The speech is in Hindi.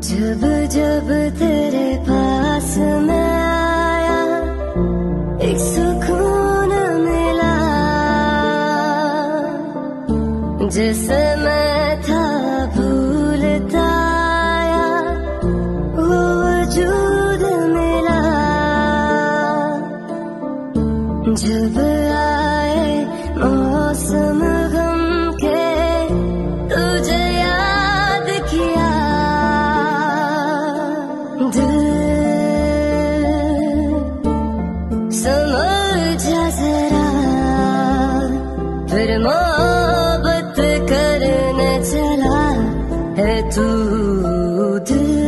जब जब तेरे पास मैं आया एक सुकून मिला, जिसे मैं था भूलता आया वो वजूद मिला। जब आए मौसम गम के तुझे याद किया, समझा जरा फिर मोहब्बत करने चला है तू दिल।